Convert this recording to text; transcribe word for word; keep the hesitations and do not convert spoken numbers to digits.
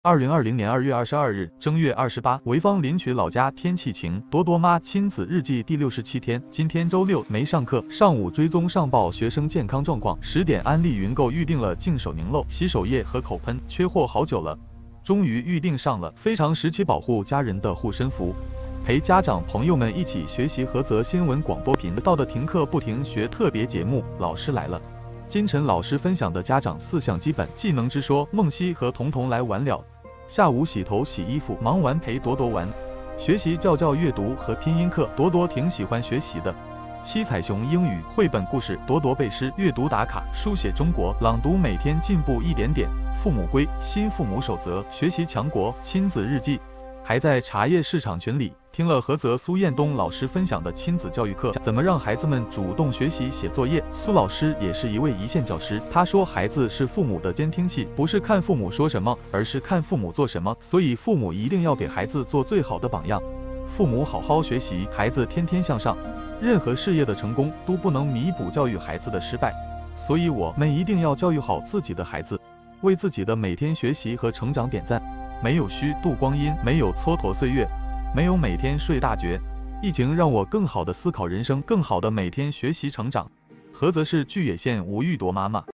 二零二零年二月二十二日，正月二十八，潍坊临朐老家天气晴。多多妈亲子日记第六十七天。今天周六没上课，上午追踪上报学生健康状况。十点安利云购预定了净手凝露、洗手液和口喷，缺货好久了，终于预定上了。非常时期保护家人的护身符。陪家长朋友们一起学习菏泽新闻广播频道的停课不停学特别节目，老师来了。金晨老师分享的家长四项基本技能之说，梦溪和彤彤来完了。下午洗头洗衣服，忙完陪朵朵玩，学习教教阅读和拼音课，朵朵挺喜欢学习的。七彩熊英语绘本故事，朵朵背诗，阅读打卡，书写中国，朗读每天进步一点点。父母规，新父母守则，学习强国，亲子日记。还在茶叶市场群里听了菏泽苏彦东老师分享的亲子教育课，怎么让孩子们主动学习写作业。苏老师也是一位一线教师，他说孩子是父母的监听器，不是看父母说什么，而是看父母做什么，所以父母一定要给孩子做最好的榜样。父母好好学习，孩子天天向上。任何事业的成功都不能弥补教育孩子的失败，所以我们一定要教育好自己的孩子，为自己的每天学习和成长点赞。没有虚度光阴，没有蹉跎岁月，没有每天睡大觉。疫情让我更好的思考人生，更好的每天学习成长。菏泽市巨野县吴玉铎妈妈。